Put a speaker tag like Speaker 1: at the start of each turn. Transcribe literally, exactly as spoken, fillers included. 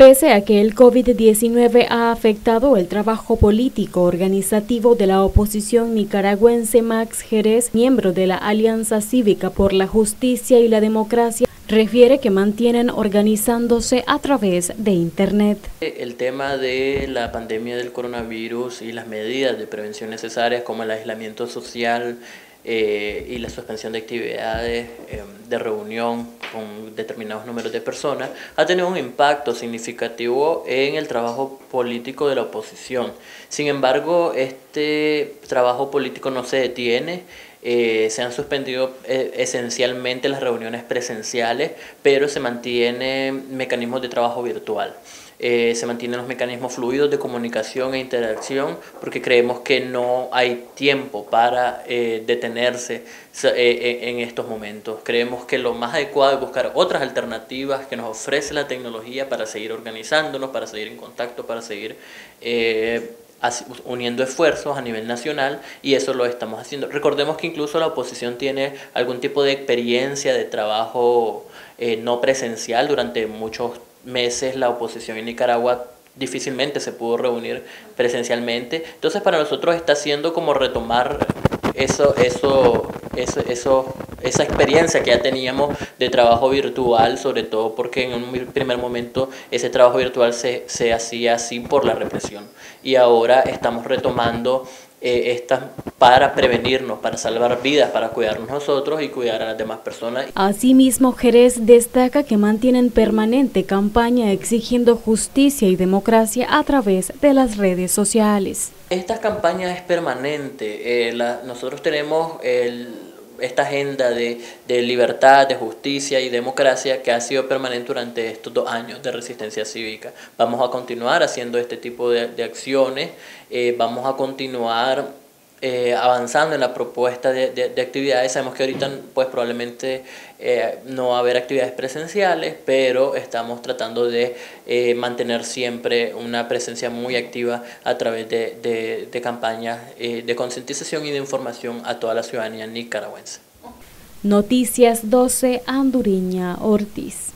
Speaker 1: Pese a que el COVID diecinueve ha afectado el trabajo político organizativo de la oposición nicaragüense, Max Jerez, miembro de la Alianza Cívica por la Justicia y la Democracia, refiere que mantienen organizándose a través de Internet.
Speaker 2: El tema de la pandemia del coronavirus y las medidas de prevención necesarias como el aislamiento social eh, y la suspensión de actividades eh, de reunión con determinados números de personas ha tenido un impacto significativo en el trabajo político de la oposición. Sin embargo, este trabajo político no se detiene. Eh, se han suspendido eh, esencialmente las reuniones presenciales, pero se mantienen mecanismos de trabajo virtual. Eh, se mantienen los mecanismos fluidos de comunicación e interacción porque creemos que no hay tiempo para eh, detenerse eh, en estos momentos. Creemos que lo más adecuado es buscar otras alternativas que nos ofrece la tecnología para seguir organizándonos, para seguir en contacto, para seguir eh, uniendo esfuerzos a nivel nacional, y eso lo estamos haciendo. Recordemos que incluso la oposición tiene algún tipo de experiencia de trabajo eh, no presencial. Durante muchos meses la oposición en Nicaragua difícilmente se pudo reunir presencialmente, entonces para nosotros está siendo como retomar eso, eso, eso, eso, esa experiencia que ya teníamos de trabajo virtual, sobre todo porque en un primer momento ese trabajo virtual se, se hacía así por la represión, y ahora estamos retomando eh, estas para prevenirnos, para salvar vidas, para cuidarnos nosotros y cuidar a las demás personas.
Speaker 1: Asimismo, Jerez destaca que mantienen permanente campaña exigiendo justicia y democracia a través de las redes sociales.
Speaker 2: Esta campaña es permanente. Eh, la, nosotros tenemos el, esta agenda de, de libertad, de justicia y democracia que ha sido permanente durante estos dos años de resistencia cívica. Vamos a continuar haciendo este tipo de, de acciones, eh, vamos a continuar Eh, avanzando en la propuesta de, de, de actividades. Sabemos que ahorita pues probablemente eh, no va a haber actividades presenciales, pero estamos tratando de eh, mantener siempre una presencia muy activa a través de, de, de campañas eh, de concientización y de información a toda la ciudadanía nicaragüense.
Speaker 1: Noticias doce, Anduriña Ortiz.